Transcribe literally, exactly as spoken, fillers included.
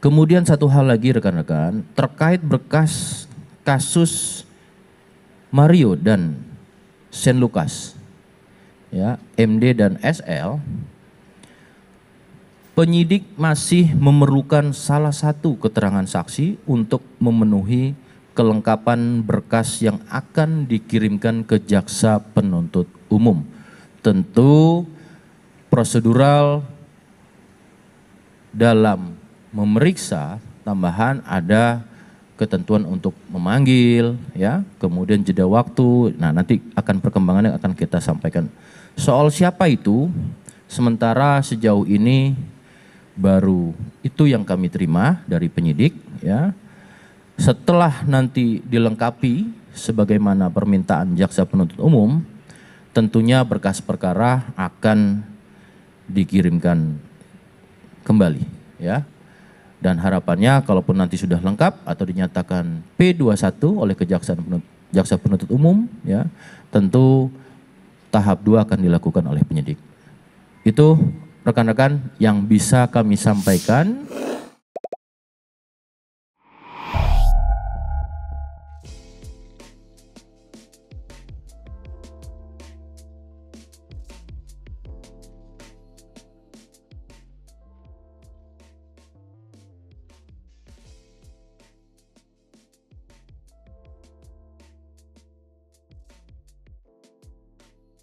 Kemudian satu hal lagi rekan-rekan, terkait berkas kasus Mario dan Saint Lucas, ya, M D dan S L, penyidik masih memerlukan salah satu keterangan saksi untuk memenuhi kelengkapan berkas yang akan dikirimkan ke jaksa penuntut umum. Tentu prosedural dalam memeriksa tambahan ada ketentuan untuk memanggil, ya, kemudian jeda waktu. Nah, nanti akan perkembangannya akan kita sampaikan. Soal siapa itu, sementara sejauh ini baru itu yang kami terima dari penyidik, ya. Setelah nanti dilengkapi sebagaimana permintaan jaksa penuntut umum, tentunya berkas perkara akan dikirimkan kembali, ya. Dan harapannya kalaupun nanti sudah lengkap atau dinyatakan P dua puluh satu oleh Kejaksaan Penuntut, Jaksa Penuntut Umum, ya, tentu tahap dua akan dilakukan oleh penyidik. Itu rekan-rekan yang bisa kami sampaikan.